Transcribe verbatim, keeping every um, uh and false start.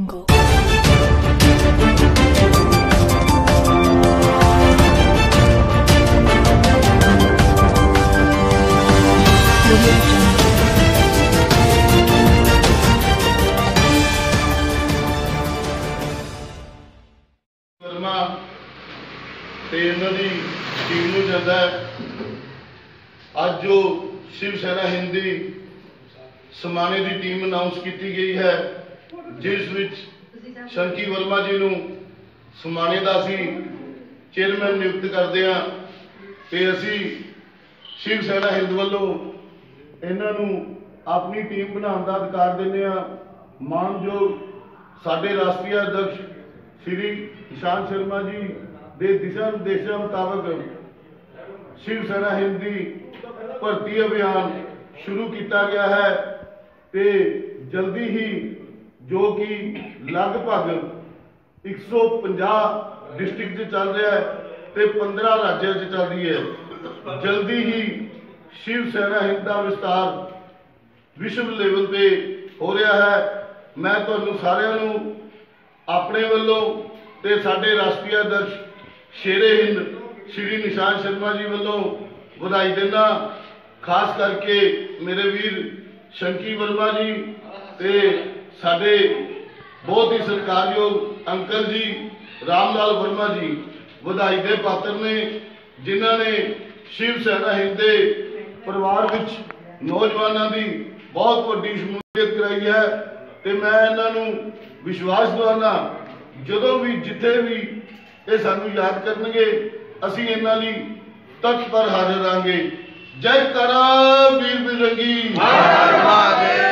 वर्मा ते इन्हां दी टीम नूं जांदा है। अज जो शिव सेना हिंदी समाने की टीम अनाउंस की गई है, जिस विच शंकी वर्मा जी नूं समाने का असी चेयरमैन नियुक्त करते हैं ते असी शिव सेना हिंद वालों इन्हां नूं अपनी टीम बनाने का अधिकार देने। मानयोग साडे राष्ट्रीय अध्यक्ष श्री निशांत शर्मा जी के दिशा निर्देशों मुताबिक शिव सेना हिंदी भर्ती अभियान शुरू किया गया है ते जल्दी ही जो कि लगभग एक सौ पचास डिस्ट्रिक्ट चल रहा है ते पंद्रह राज्यों चल रही है। जल्दी ही शिव सेना हिंद का विस्तार विश्व लेवल पे हो रहा है। मैं तुहानू सारिआं नू अपने वालों ते साडे राष्ट्रीय अध्यक्ष शेरे हिंद श्री निशांत शर्मा जी वालों बधाई देना। खास करके मेरे वीर शंकी वर्मा जी ते साडे बहुत ही सत्कारयोग अंकल जी रामलाल वर्मा जी बधाई दे पात्र ने, जिन्हां ने शिव सेना हिंद दे परिवार विच नौजवानों की बहुत वड्डी शमूलियत कराई है। ते मैं इन्हां नूं विश्वास दिवाना जदों भी जिथे भी ये सानू याद करनगे असीं इन्हां लई तत्पर हाजिर रहांगे। जय करा वीर बिरंगी।